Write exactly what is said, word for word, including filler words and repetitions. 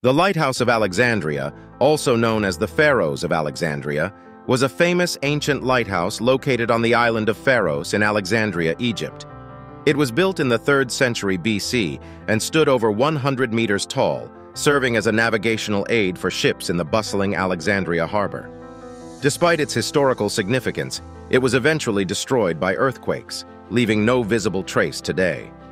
The Lighthouse of Alexandria, also known as the Pharos of Alexandria, was a famous ancient lighthouse located on the island of Pharos in Alexandria, Egypt. It was built in the third century B C and stood over one hundred meters tall, serving as a navigational aid for ships in the bustling Alexandria harbor. Despite its historical significance, it was eventually destroyed by earthquakes, leaving no visible trace today.